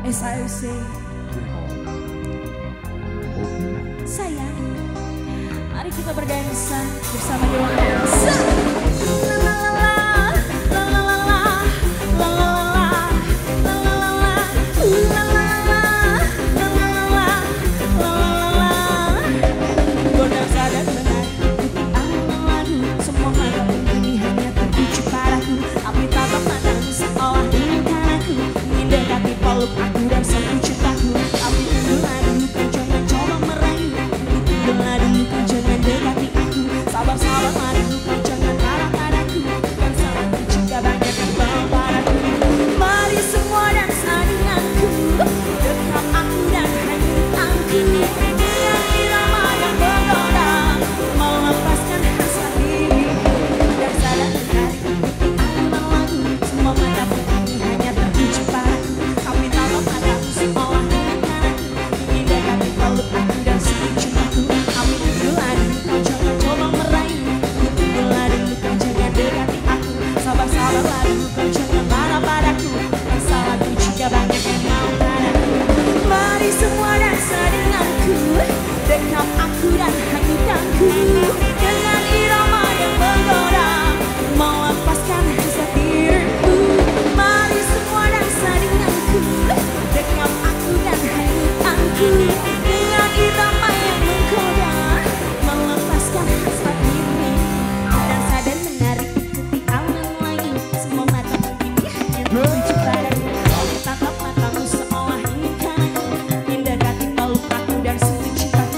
SAUC. Sayang, mari kita berdansa bersama Dewan Dansa. Aku dan satu cintaku, tapi tunggulah dulu kau jangan coba merayu. Tunggulah dulu kau jangan dekati aku. Sabar-sabar dulu kau jangan marah padaku. Kan salahku jika banyak yang bawa padaku. Mari semua dansa denganku, dekap aku dan hanyut aku. Dengan irama yang menggoda, melepaskan hasrat diriku. Dansa dan menari ikuti irama lagu. Semua mata ini hanya tertuju padaku. Dekap aku dan hanyutkanku dengan irama yang menggoda, melepaskan hasrat diriku. Mari semua dansa denganku, dekap aku dan hanyutkanku dengan irama yang menggoda, melepaskan hasrat diriku. Dansa dan menari ikuti alunan layu, semua mata begini hanya tertuju padaku. Tatap matamu seolah ingin aku, mendekati peluk aku dan sentuh cintaku.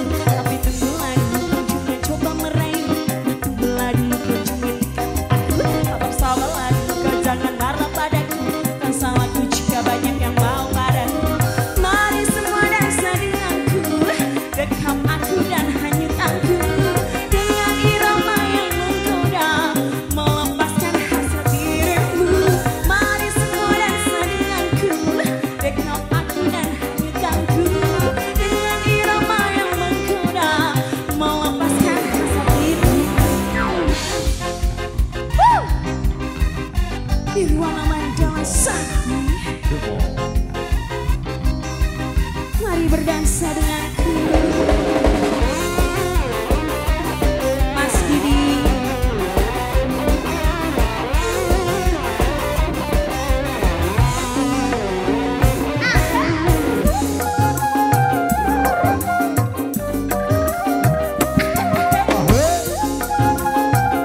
Nirwana Mandala Sakti, mari berdansa denganku. Mas Didi,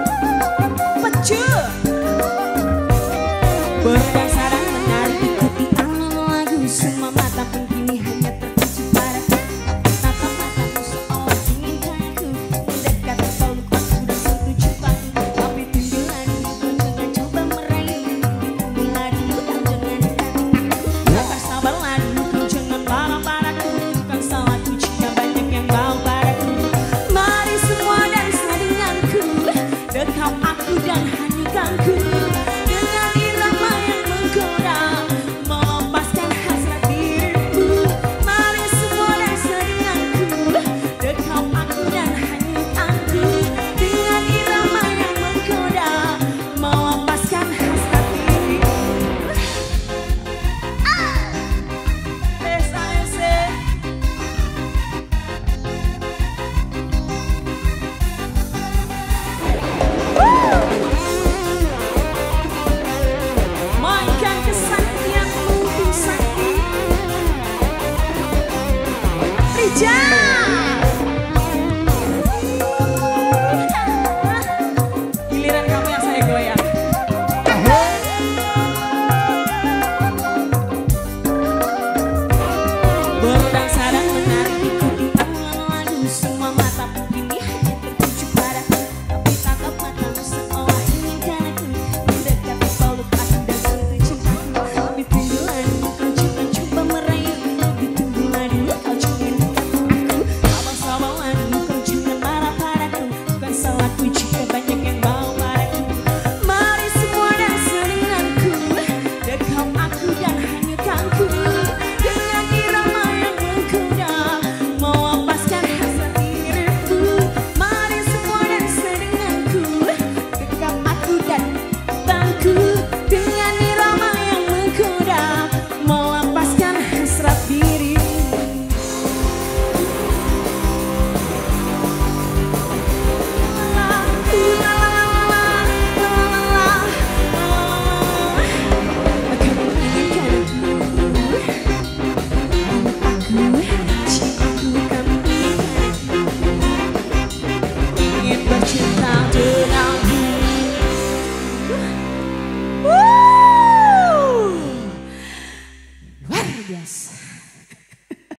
berdansa dan menari ikuti